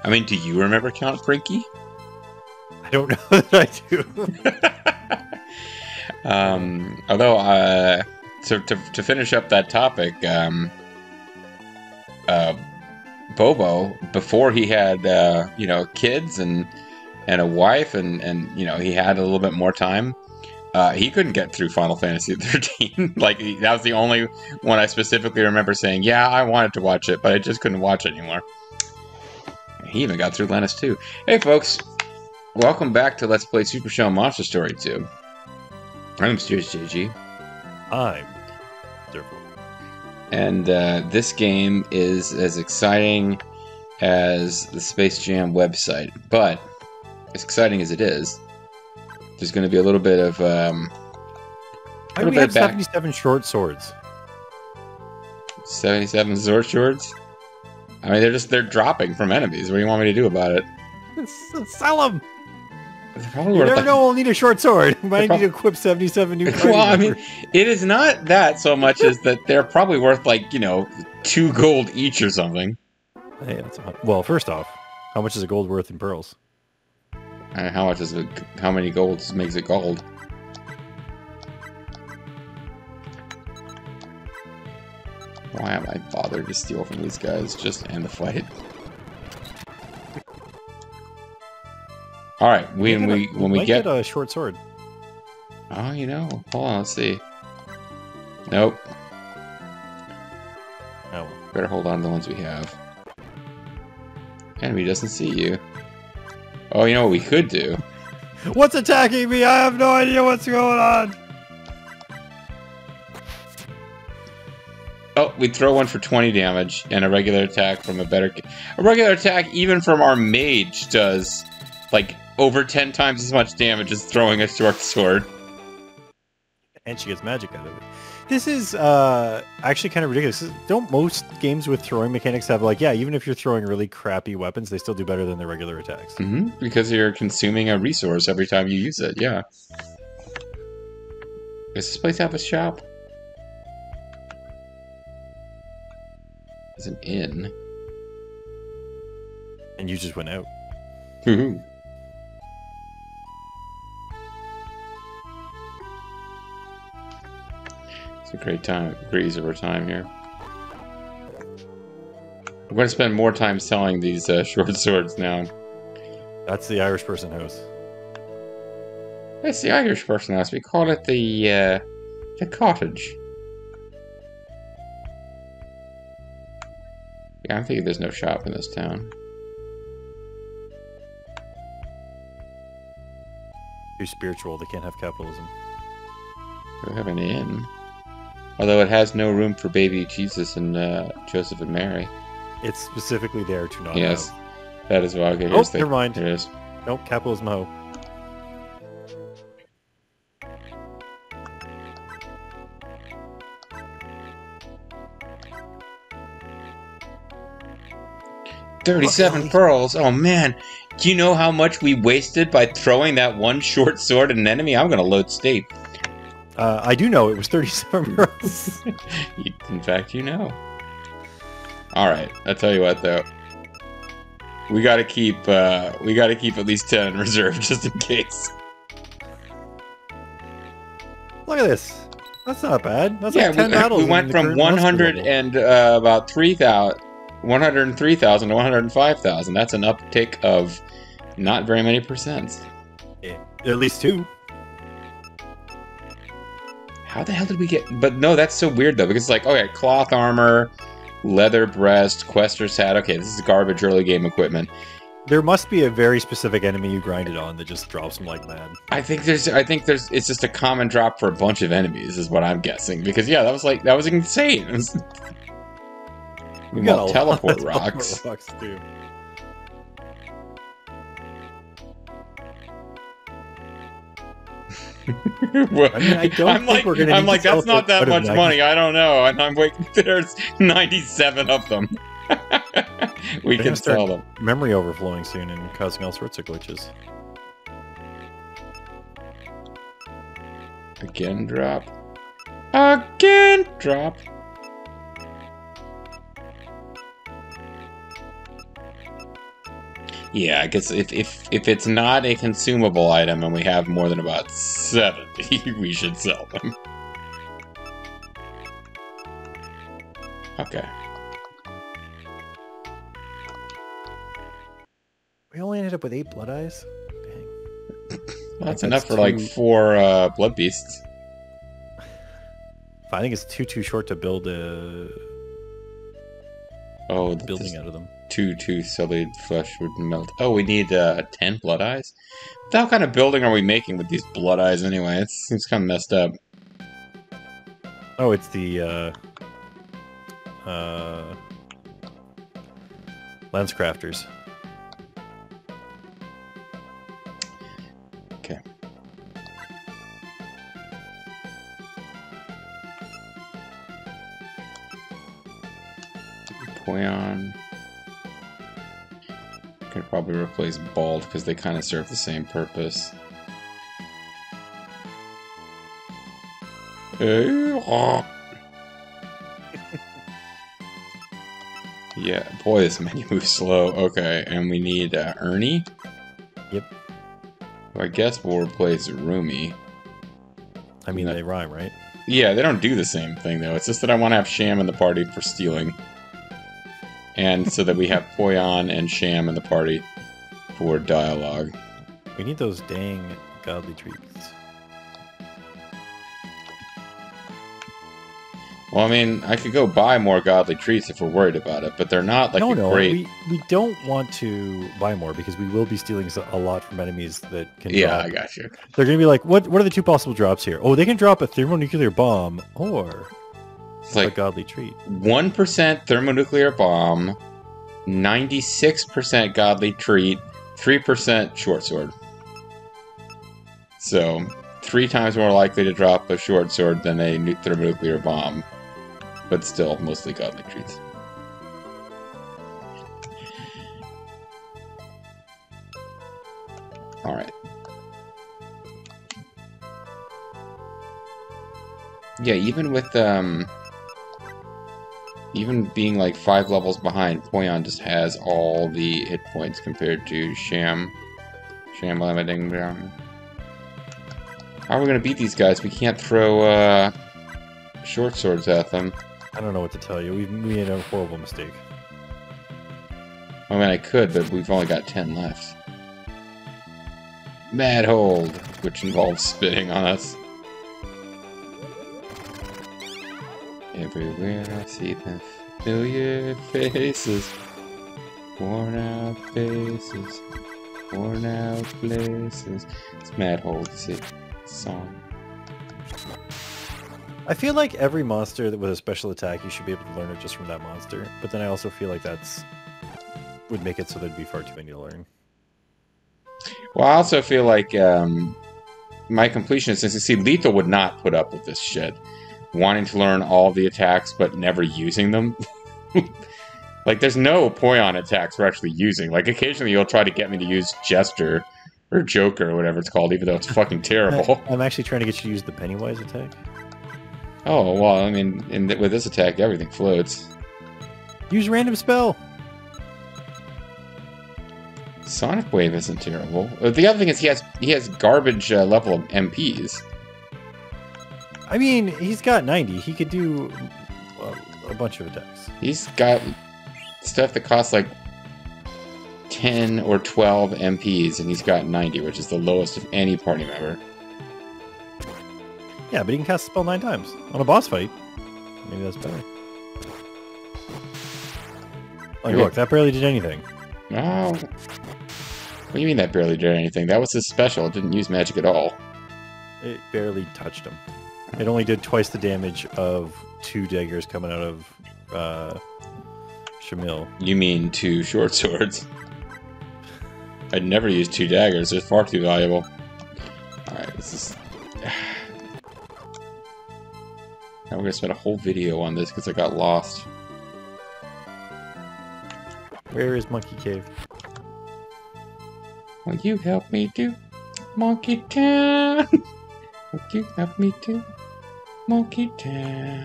I mean, do you remember Count Frinky? I don't know that I do. Although, so to finish up that topic, Bobo, before he had kids and a wife and he had a little bit more time, he couldn't get through Final Fantasy 13. Like, that was the only one I specifically remember saying, yeah, I wanted to watch it, but I just couldn't watch it anymore. He even got through Lennis too. Hey folks, welcome back to Let's Play Super Show Monster Story 2. I'm Mysterious JG. I'm Durful. And this game is as exciting as the Space Jam website. But, as exciting as it is, there's going to be a little bit of... Why do we have 77 short swords? 77 sword swords? I mean, they're dropping from enemies. What do you want me to do about it? Sell them! You never know we'll need a short sword. We might need to equip 77 new Well, I mean, it is not that so much as that they're probably worth, like, 2 gold each or something. Hey, well, first off, how much is a gold worth in pearls? How much is it? How many golds makes it gold? Why am I bothered to steal from these guys? Just end the fight. All right, when we get a short sword. Oh, hold on, let's see. Nope. Oh. Better hold on to the ones we have. Enemy doesn't see you. Oh, you know what we could do? What's attacking me? I have no idea what's going on. Oh, we throw one for 20 damage, and a regular attack from a regular attack even from our mage does, like, over 10 times as much damage as throwing a short sword. And she gets magic out of it. This is actually kind of ridiculous. Don't most games with throwing mechanics have, like, yeah, even if you're throwing really crappy weapons, they still do better than their regular attacks? Mm-hmm. Because you're consuming a resource every time you use it, yeah. Does this place have a shop? It's an inn. And you just went out. Woohoo. It's a great use of our time here. I'm going to spend more time selling these short swords now. That's the Irish person house. It's the Irish person house. We call it the cottage. Yeah, I'm thinking there's no shop in this town. Too spiritual. They can't have capitalism. We have an inn. Although it has no room for baby Jesus and Joseph and Mary. It's specifically there to not Yes, have. that is why. Okay, oh, never mind. There it is. Nope, capitalism ho. $37 pearls. Oh man, do you know how much we wasted by throwing that one short sword at an enemy? I'm gonna load state. I do know it was 37 pearls. In fact, you know. All right, I'll tell you what though. We gotta keep at least 10 in reserve just in case. Look at this. That's not bad. That's Yeah, like 10 battles. we went from 100 and about 3,000. 103,000 to 105,000. That's an uptick of not very many percents. Yeah, at least 2. How the hell did we get... But no, that's so weird though, because it's like, okay, cloth armor, leather breast, quester's hat. Okay, this is garbage early game equipment. There must be a very specific enemy you grinded on that just drops them like mad. I think there's it's just a common drop for a bunch of enemies is what I'm guessing. Because yeah, that was insane. We got teleport rocks. Too. Well, I mean, I don't think we're gonna. I'm like, that's not that much money. I don't know, and I'm waiting. There's 97 of them. We can sell them. Memory overflowing soon and causing all sorts of glitches. Again, drop. Again, drop. Yeah, I guess if it's not a consumable item and we have more than about 70, we should sell them. Okay. We only ended up with 8 blood eyes. Dang. Well, that's enough for like 4 blood beasts. I think it's too short to build a building out of them. 2 solid flesh would melt. Oh, we need 10 blood eyes? What kind of building are we making with these blood eyes anyway? It seems kind of messed up. Oh, it's the lens crafters. Okay. Poyon. Could probably replace Bald because they kind of serve the same purpose. Yeah, boy, this menu moves slow. Okay, and we need Urnie. Yep. I guess we'll replace Rumi. I mean, they rhyme, right? Yeah, they don't do the same thing, though. It's just that I want to have Sham in the party for stealing. And so that we have Poyon and Sham in the party for dialogue. We need those dang godly treats. Well, I mean, I could go buy more godly treats if we're worried about it, but they're not like great... We don't want to buy more because we will be stealing a lot from enemies that can drop. I got you. They're going to be like, what are the 2 possible drops here? Oh, they can drop a thermonuclear bomb or it's like a godly treat. 1% thermonuclear bomb, 96% godly treat, 3% short sword. So, 3 times more likely to drop a short sword than a thermonuclear bomb. But still, mostly godly treats. Alright. Yeah, even with, even being like 5 levels behind, Poyon just has all the hit points compared to Sham. Sham limiting down. How are we going to beat these guys? We can't throw, short swords at them. I don't know what to tell you. We made a horrible mistake. I mean, I could, but we've only got 10 left. Mad Hold, which involves spitting on us. Everywhere I see them familiar faces, worn out faces, worn out places. It's Mad Hold, see, song. I feel like every monster that with a special attack, you should be able to learn it just from that monster. But then I also feel like would make it so there'd be far too many to learn. Well, I also feel like my completionist, since you see, Lethal would not put up with this shit. Wanting to learn all the attacks, but never using them. Like, there's no Poyon attacks we're actually using. Like, occasionally you'll try to get me to use Jester, or Joker, or whatever it's called, even though it's fucking terrible. I'm actually trying to get you to use the Pennywise attack. Oh, well, I mean, with this attack, everything floats. Use random spell! Sonic Wave isn't terrible. The other thing is he has garbage level of MPs. I mean, he's got 90. He could do a bunch of attacks. He's got stuff that costs like 10 or 12 MPs, and he's got 90, which is the lowest of any party member. Yeah, but he can cast the spell 9 times. On a boss fight, maybe that's better. Like, look, that barely did anything. Oh. What do you mean that barely did anything? That was his special. It didn't use magic at all. It barely touched him. It only did twice the damage of 2 daggers coming out of Shamil. You mean 2 short swords? I'd never use 2 daggers. They're far too valuable. Alright, this is... Now we're gonna spend a whole video on this because I got lost. Where is Monkey Cave? Will you help me to Monkey Town? Will you help me to Monkey Town?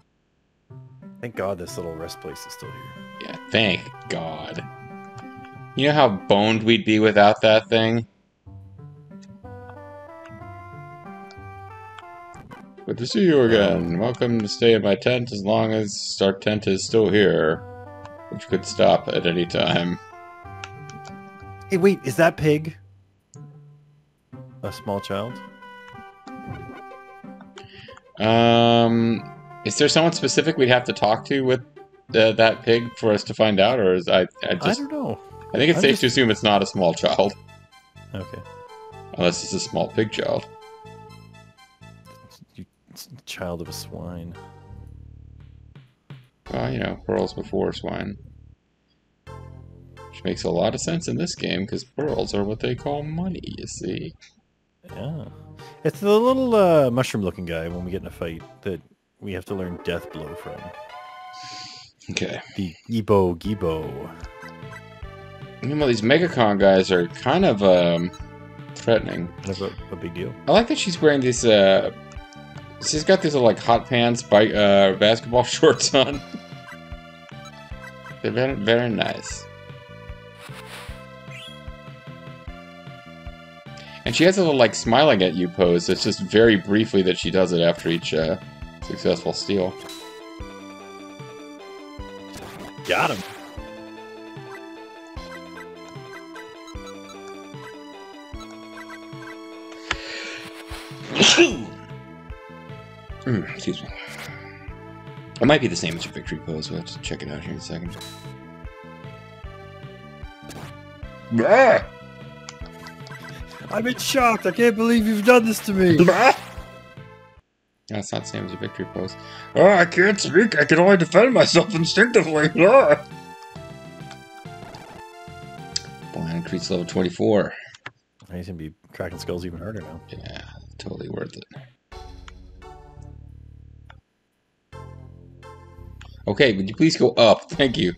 Thank God this little rest place is still here. Yeah, thank God. You know how boned we'd be without that thing? Good to see you again. Welcome to stay in my tent as long as our tent is still here, which could stop at any time. Hey, wait, is that pig a small child? Is there someone specific we'd have to talk to with that pig for us to find out, or is I don't know. I think it's safe to assume it's not a small child. Okay. Unless it's a small pig child. Child of a swine. Well, you know, pearls before swine. Which makes a lot of sense in this game, because pearls are what they call money, you see. Yeah. It's the little mushroom-looking guy when we get in a fight that we have to learn Death Blow from. Okay. The Gibo. You know, these Megacon guys are kind of threatening. Kind of a big deal. I like that she's wearing these. She's got these like hot pants, basketball shorts on. They're very, very nice. And she has a little like smiling at you pose. It's just very briefly that she does it after each successful steal. Got him. Excuse me. It might be the same as your victory pose. We'll have to check it out here in a second. I'm in shock. I can't believe you've done this to me. No, it's not the same as your victory pose. Oh, I can't speak. I can only defend myself instinctively. Blind increase level 24. He's gonna be cracking skulls even harder now. Yeah, totally worth it. Okay, would you please go up? Thank you.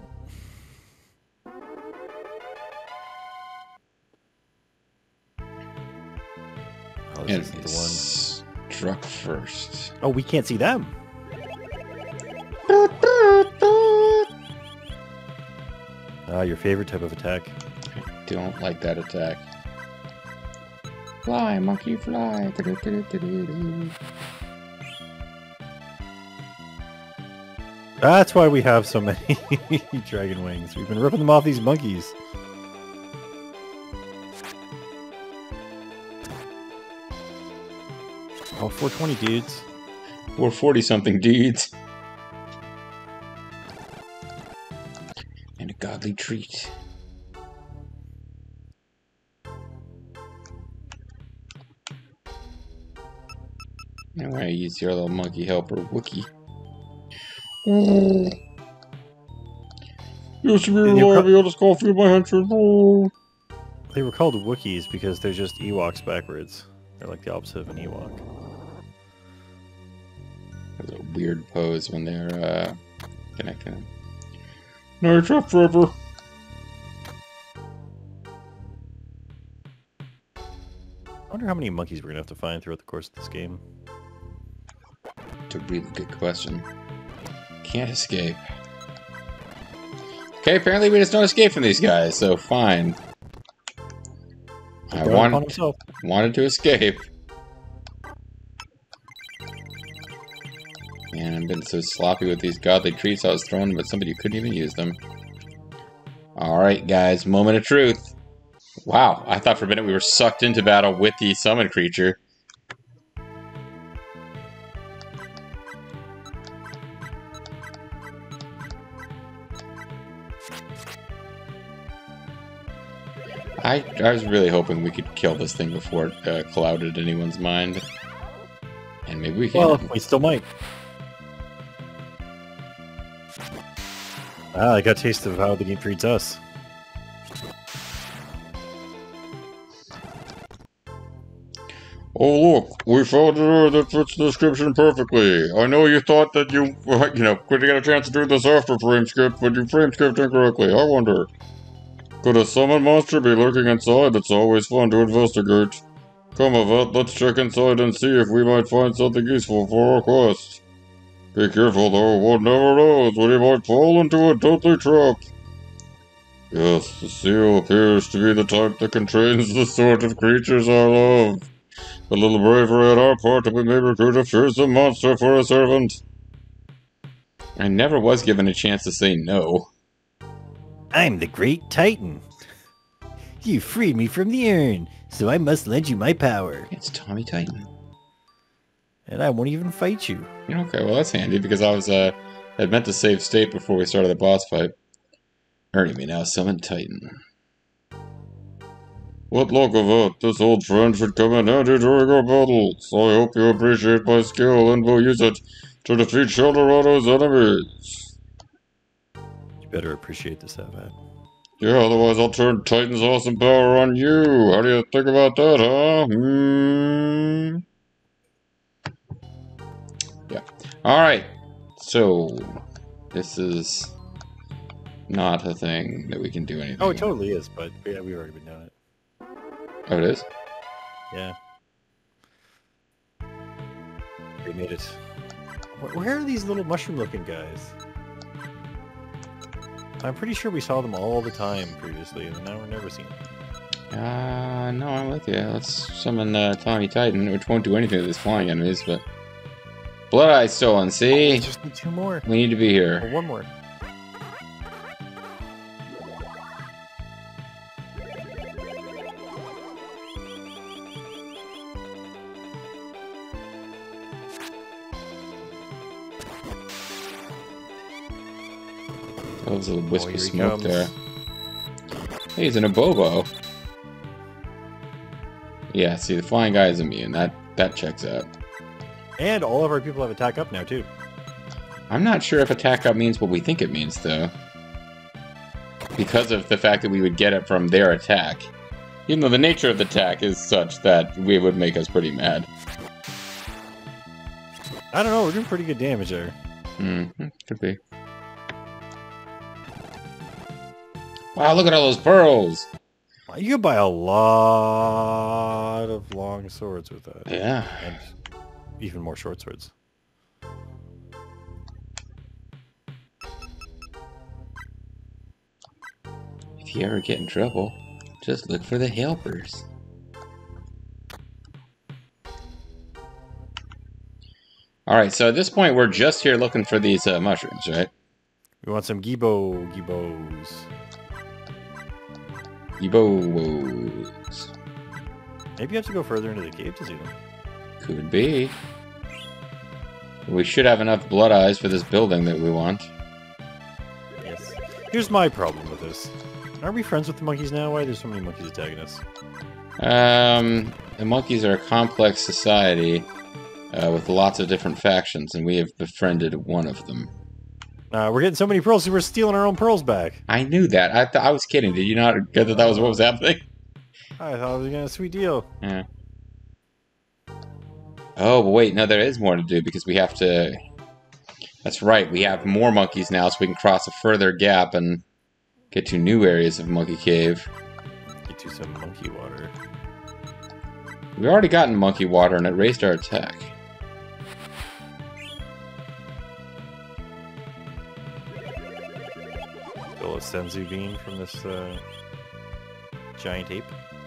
Oh, And this is the one. Struck first. Oh, we can't see them. Ah, your favorite type of attack. I don't like that attack. Fly, monkey, fly. That's why we have so many dragon wings. We've been ripping them off these monkeys. Oh, 420 dudes. Or 40-something dudes. And a godly treat. I'm gonna use your little monkey helper, Wookie. Oh. Used to be alive, I'll just call for my henchmen. Oh. They were called Wookiees because they're just Ewoks backwards. They're like the opposite of an Ewok. That's a weird pose when they're connecting. No, you're trapped forever. I wonder how many monkeys we're gonna have to find throughout the course of this game. It's a really good question. Can't escape. Okay, apparently we just don't escape from these guys, so fine. I wanted to escape. Man, I've been so sloppy with these godly treats, I was throwing them at somebody who couldn't even use them. Alright, guys, moment of truth. Wow, I thought for a minute we were sucked into battle with the summon creature. I was really hoping we could kill this thing before it clouded anyone's mind. And maybe we can. Well, we still might. Ah, I got a taste of how the game treats us. Oh look, we found her that fits the description perfectly. I know you thought that you couldn't get a chance to do this after frame skip, but you frame skipped incorrectly. I wonder. Could a summoned monster be lurking inside? It's always fun to investigate. Come, Yvette, let's check inside and see if we might find something useful for our quest. Be careful though, one never knows when he might fall into a deadly trap. Yes, the seal appears to be the type that contains the sort of creatures I love. A little bravery on our part, and we may recruit a fearsome monster for a servant. I never was given a chance to say no. I'm the Great Titan. You freed me from the urn, so I must lend you my power. It's Tommy Titan. And I won't even fight you. Okay, well that's handy because I was had meant to save state before we started the boss fight. Ernie may now summon Titan. What luck of it! This old friend should come in handy during our battles. I hope you appreciate my skill and will use it to defeat Sheldorado's enemies. You better appreciate this, Savat. Yeah, otherwise I'll turn Titan's awesome power on you. How do you think about that, huh? Yeah. Alright. So, this is not a thing that we can do anything Oh, it with. totally is, but yeah, we've already been doing it. Oh, it is? Yeah. We made it. Where are these little mushroom-looking guys? I'm pretty sure we saw them all the time previously, and now we're never seeing them. No, I'm with you. Let's summon Tommy Titan, which won't do anything to these flying enemies, but... Blood Eye Stolen, see? We just need 2 more. We need to be Or here. 1 more. That was a wisp Oh, of here he smoke comes. there. Hey, he's an Abobo. Yeah, see, the flying guy is immune. That checks out. And all of our people have attack up now, too. I'm not sure if attack up means what we think it means, though. Because of the fact that we would get it from their attack. Even though the nature of the attack is such that it would make us pretty mad. I don't know, we're doing pretty good damage there. Could be. Wow, look at all those pearls! You can buy a lot of long swords with that. Yeah. And even more short swords. If you ever get in trouble, just look for the helpers. Alright, so at this point we're just here looking for these mushrooms, right? We want some gibbos. Yibos. Maybe you have to go further into the cave to see them. Could be. We should have enough blood eyes for this building that we want. Yes. Here's my problem with this. Aren't we friends with the monkeys now? Why are there so many monkeys attacking us? The monkeys are a complex society with lots of different factions, and we have befriended one of them. We're getting so many pearls, so we're stealing our own pearls back. I knew that. I was kidding. Did you not get that was what was happening? I thought it was a sweet deal. Yeah. Oh, but wait, no, there is more to do because we have to... That's right, we have more monkeys now, so we can cross a further gap and get to new areas of Monkey Cave. Get to some monkey water. We've already gotten monkey water, and it raised our attack. Still a senzu bean from this giant ape.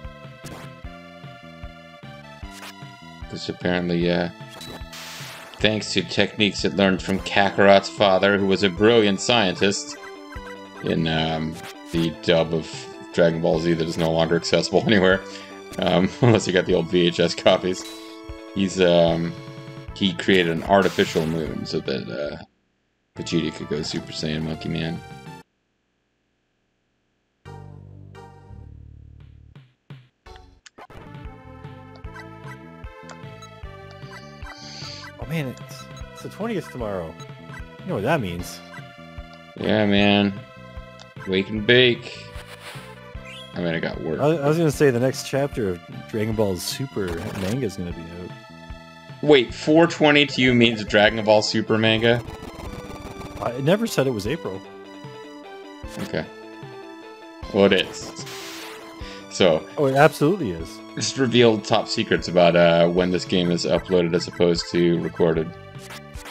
This apparently, thanks to techniques it learned from Kakarot's father, who was a brilliant scientist, in the dub of Dragon Ball Z that is no longer accessible anywhere, unless you got the old VHS copies. He created an artificial moon so that Vegeta could go Super Saiyan Monkey Man. Oh man, it's the 20th tomorrow. You know what that means. Yeah, man. Wake and bake. I mean, I got work. I was going to say the next chapter of Dragon Ball Super manga is going to be out. Wait, 420 to you means Dragon Ball Super manga? I never said it was April. Okay. Well, it is. So, Oh, it absolutely is. just revealed top secrets about when this game is uploaded as opposed to recorded.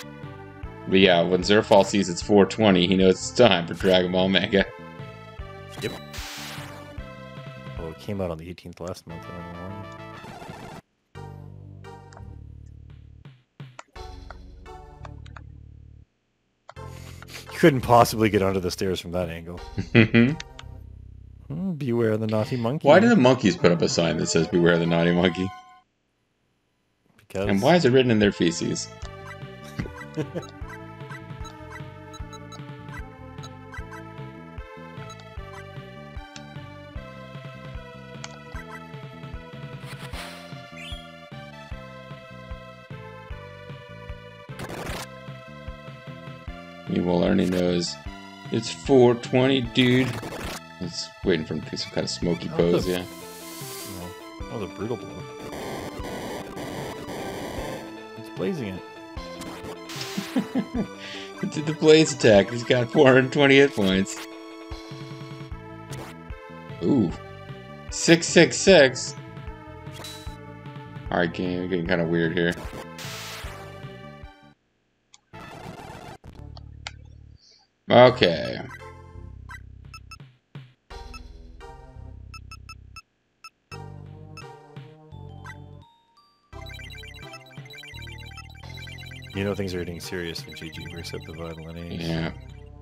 But yeah, when Zerfall sees it's 420, he knows it's time for Dragon Ball manga. Yep. Oh, it came out on the 18th last month. I don't know why. You couldn't possibly get onto the stairs from that angle. Beware the naughty monkey. Why do the monkeys put up a sign that says "Beware the naughty monkey"? Because... And why is it written in their feces? Meanwhile, Ernie knows it's 4:20, dude. It's waiting for him to do some kind of smoky pose, yeah. That was a brutal blow. It's blazing it. It did the blaze attack. He's got 420 hit points. Ooh. 666. Alright, game. We're getting kind of weird here. Okay. You know things are getting serious when GG breaks up the vital age. Yeah.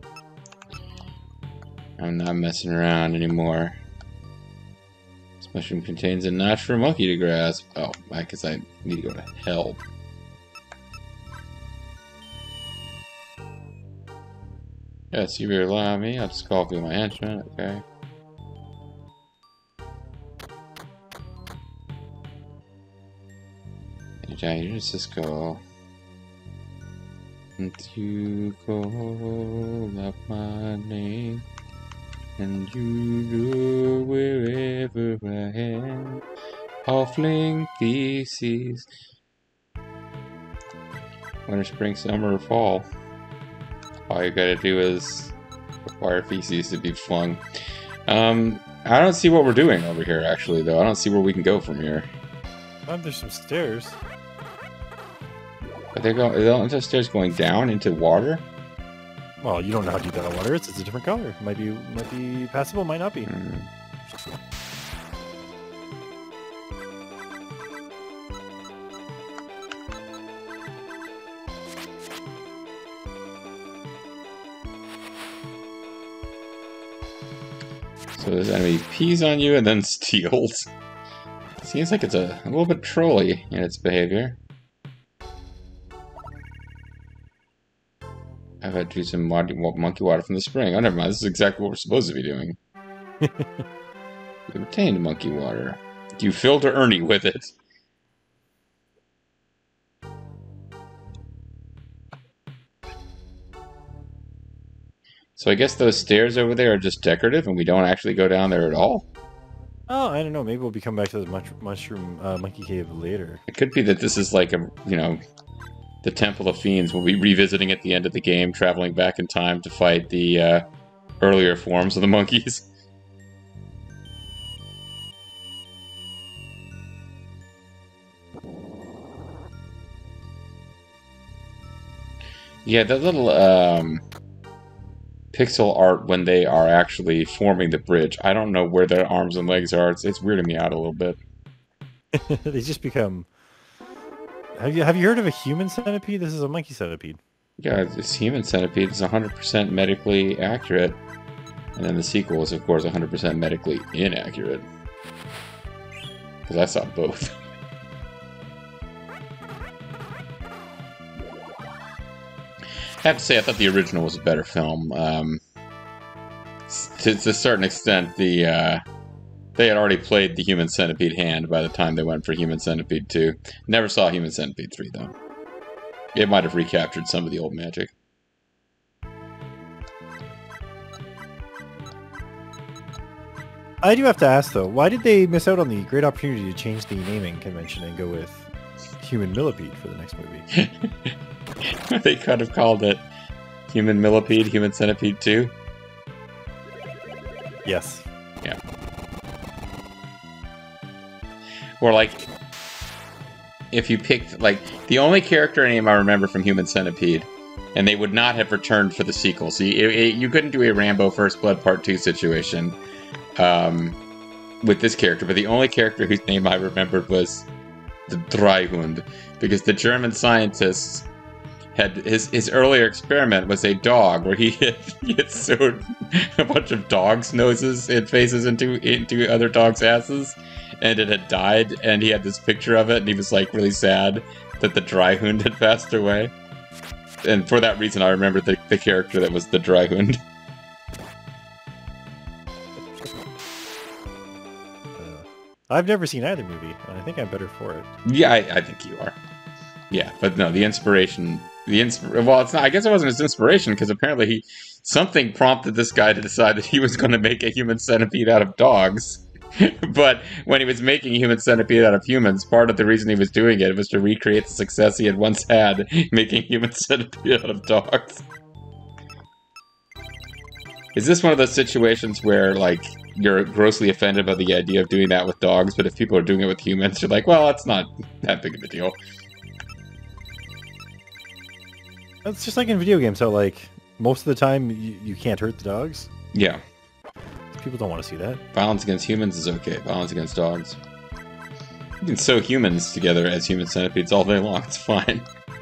I'm not messing around anymore. This mushroom contains a notch for a monkey to grasp. Oh, I guess I need to go to help. Yes, you rely on me. I'll just call through my henchman. Okay. Anytime you just go. And you call up my name, and you go wherever I am. Halfling feces. Winter, spring, summer, or fall. All you gotta do is require feces to be flung. I don't see what we're doing over here, actually, though. I don't see where we can go from here. There's some stairs. Are the stairs going down into water? Well, you don't know how deep that water is. It's a different color. Might be passable, might not be. So this enemy pees on you and then steals. Seems like it's a little bit trolly in its behavior. I've had to do some monkey water from the spring. Oh, never mind. This is exactly what we're supposed to be doing. You obtained monkey water. You filled Ernie with it. So I guess those stairs over there are just decorative and we don't actually go down there at all? Oh, I don't know. Maybe we'll be coming back to the mushroom monkey cave later. It could be that this is like a, the Temple of Fiends. We'll be revisiting at the end of the game, traveling back in time to fight the earlier forms of the monkeys. Yeah, that little pixel art when they are actually forming the bridge. I don't know where their arms and legs are. It's weirding me out a little bit. They just become... Have you heard of a human centipede? This is a monkey centipede. Yeah, this human centipede is 100% medically accurate. And then the sequel is, of course, 100% medically inaccurate. Because I saw both. I have to say, I thought the original was a better film. To a certain extent, they had already played the Human Centipede hand by the time they went for Human Centipede 2. Never saw Human Centipede 3, though. It might have recaptured some of the old magic. I do have to ask, though, why did they miss out on the great opportunity to change the naming convention and go with Human Millipede for the next movie? They could have called it Human Millipede, Human Centipede 2. Yes. Yeah. Or like, if you picked, like, the only character name I remember from Human Centipede, and they would not have returned for the sequel. So you couldn't do a Rambo First Blood Part 2 situation with this character, but the only character whose name I remembered was the Dreihund, because the German scientists had his earlier experiment was a dog where he had sewed a bunch of dogs' noses and faces into other dogs' asses, and it had died, and he had this picture of it, and he was like really sad that the Dreihund had passed away. And for that reason, I remember the character that was the Dreihund. I've never seen either movie, and I think I'm better for it. Yeah, I think you are. Yeah, but no, the inspiration... well, it's not. I guess it wasn't his inspiration, because apparently something prompted this guy to decide that he was going to make a human centipede out of dogs. But when he was making a human centipede out of humans, part of the reason he was doing it was to recreate the success he had once had making human centipede out of dogs. Is this one of those situations where, like, you're grossly offended by the idea of doing that with dogs, but if people are doing it with humans, you're like, well, that's not that big of a deal. It's just like in video games, how, like, most of the time you can't hurt the dogs. Yeah. People don't want to see that. Violence against humans is okay. Violence against dogs. You can sew humans together as human centipedes all day long. It's fine.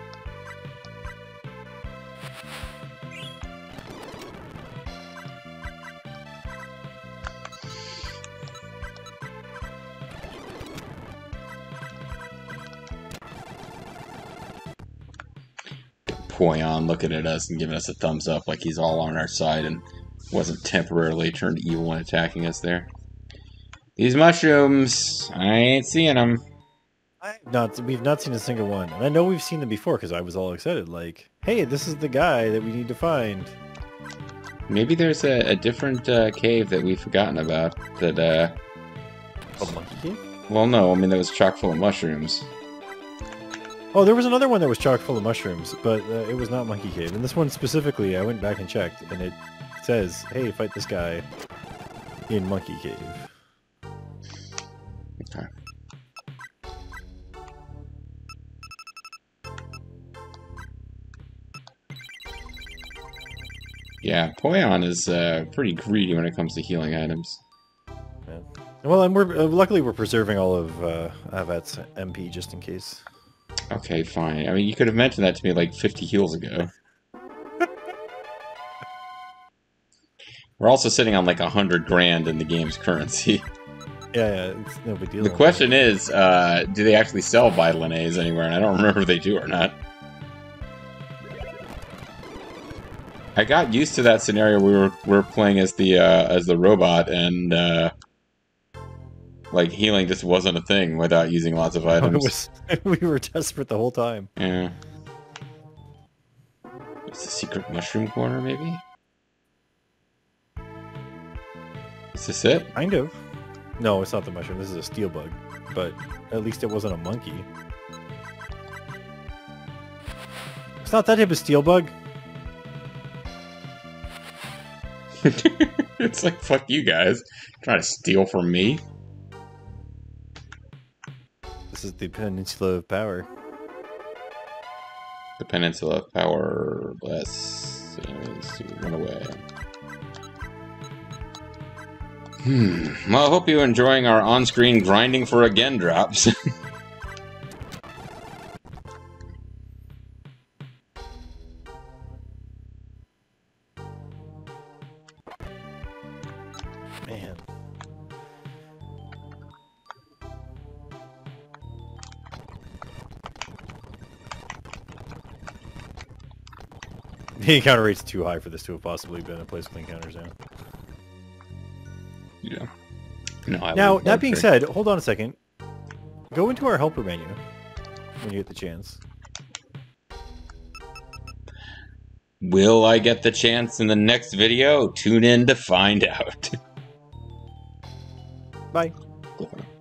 Poyon looking at us and giving us a thumbs up like he's all on our side and wasn't temporarily turned evil and attacking us there. These mushrooms, I ain't seeing them. We've not seen a single one. And I know we've seen them before because I was all excited. Like, hey, this is the guy that we need to find. Maybe there's a different cave that we've forgotten about. That, A monkey cave? Well, no, I mean, that was chock full of mushrooms. Oh, there was another one that was chock full of mushrooms, but it was not Monkey Cave. And this one specifically, I went back and checked, and it says, hey, fight this guy in Monkey Cave. Okay. Yeah, Poyon is pretty greedy when it comes to healing items. Yeah. Well, and luckily we're preserving all of Avat's MP just in case. Okay, fine. I mean, you could have mentioned that to me like 50 heals ago. We're also sitting on like 100 grand in the game's currency. Yeah, it's no big deal. The question is, do they actually sell Vitalinase anywhere? And I don't remember if they do or not. I got used to that scenario where we're playing as the robot, and like healing just wasn't a thing without using lots of items. We were desperate the whole time. Yeah. It's a secret mushroom corner, maybe? Is this it? Kind of. No, it's not the mushroom. This is a steel bug. But at least it wasn't a monkey. It's not that type of steel bug. It's like, fuck you guys. Trying to steal from me. This is the Peninsula of Power. The Peninsula of Power. Let's run away. Well, I hope you're enjoying our on-screen grinding for again drops. Man. The encounter rate's too high for this to have possibly been a place with encounters now. Yeah. No, now, that being said, hold on a second. Go into our helper menu when you get the chance. Will I get the chance in the next video? Tune in to find out. Bye. Cool.